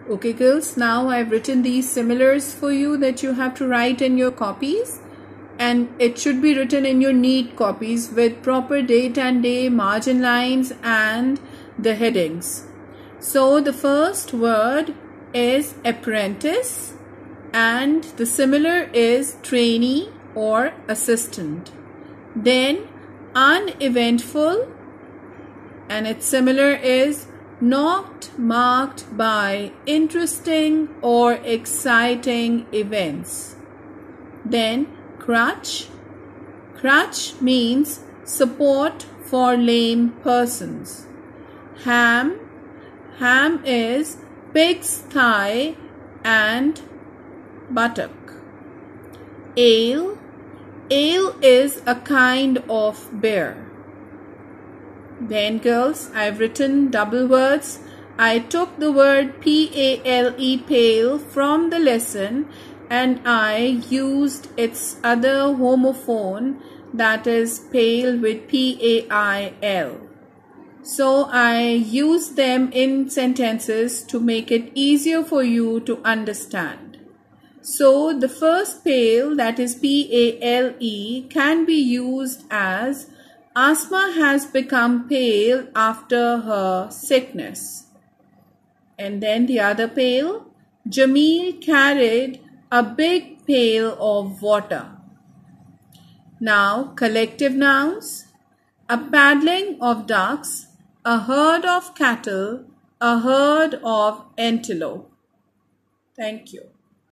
Okay girls, now I've written these similars for you that you have to write in your copies, and it should be written in your neat copies with proper date and day, margin lines and the headings. So the first word is apprentice and the similar is trainee or assistant. Then uneventful and its similar is not marked by interesting or exciting events. Then crutch. Crutch means support for lame persons. Ham. Ham is pig's thigh and buttock. Ale. Ale is a kind of beer. Then girls, I've written double words. I took the word P-A-L-E, pale, from the lesson and I used its other homophone, that is pale with P-A-I-L. So I used them in sentences to make it easier for you to understand. So the first pale, that is P-A-L-E, can be used as Asma has become pale after her sickness. And then the other pail, Jamil carried a big pail of water. Now collective nouns, a paddling of ducks, a herd of cattle, a herd of antelope. Thank you.